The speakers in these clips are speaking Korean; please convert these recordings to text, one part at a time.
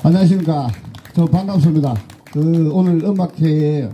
안녕하십니까. 저 반갑습니다. 오늘 음악회에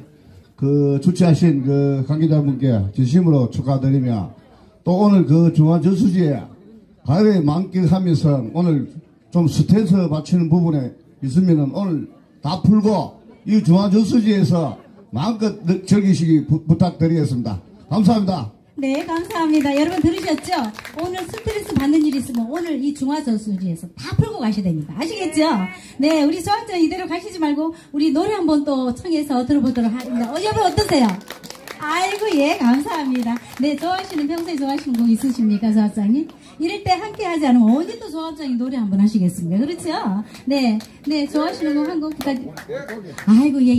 주최하신 관계자분께 진심으로 축하드리며 또 오늘 중화저수지에 가요에 만끽하면서 오늘 좀 스트레스 받치는 부분에 있으면은 오늘 다 풀고 이 중화저수지에서 마음껏 즐기시기 부탁드리겠습니다. 감사합니다. 네, 감사합니다. 여러분 들으셨죠? 오늘 스트레스 받는 일이 있으면 오늘 이 중화저수지에서 다 풀고 가셔야 됩니다. 아시겠죠? 네, 우리 소환장 이대로 가시지 말고 우리 노래 한번 또 청해서 들어보도록 하겠습니다. 여러분 어떠세요? 아이고, 예, 감사합니다. 네, 평소에 좋아하시는 곡 있으십니까, 소환장님? 이럴 때 함께 하지 않으면 언제 또 소환장이 노래 한번 하시겠습니까? 그렇죠? 네, 좋아하시는 곡 한 곡 부탁드립니다. 아이고, 예,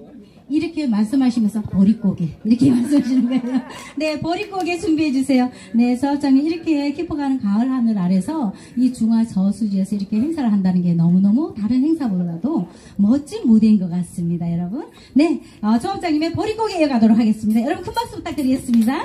이렇게 말씀하시면서 보릿고개 이렇게 말씀하시는 거예요. 네, 보릿고개 준비해 주세요. 네, 소합장님 이렇게 깊어가는 가을 하늘 아래서 이 중화저수지에서 이렇게 행사를 한다는 게 너무너무 다른 행사보다도 멋진 무대인 것 같습니다, 여러분. 네, 소합장님의 보릿고개 이어가도록 하겠습니다. 여러분 큰 박수 부탁드리겠습니다.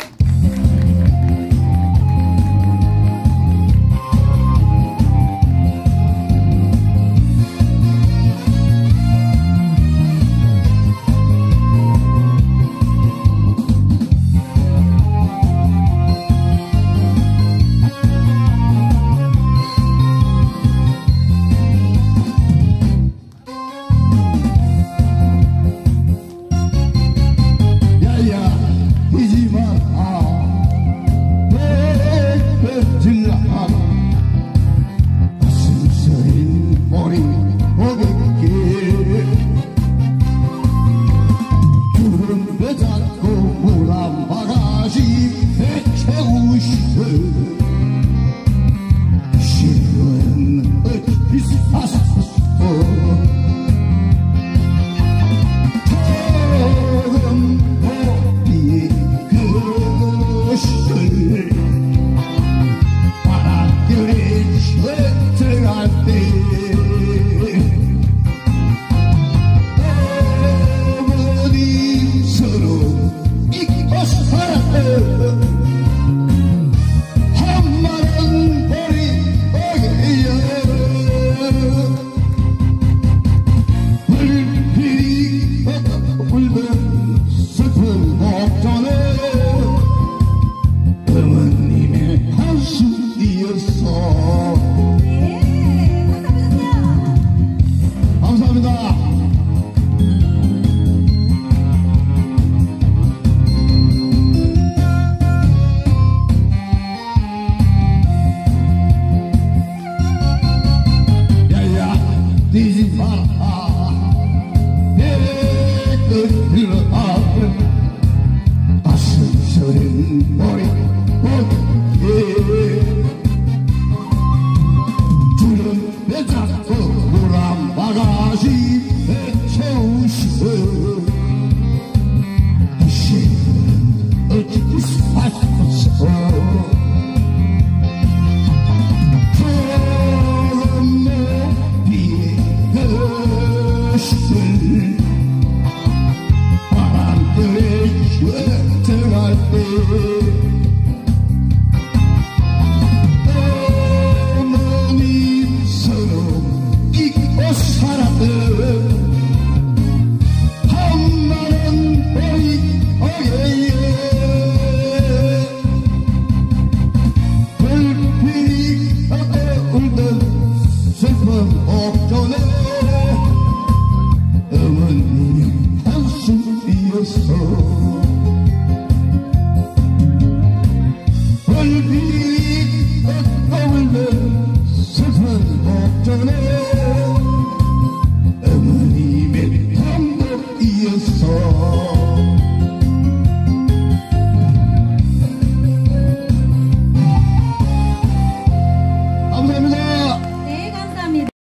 This is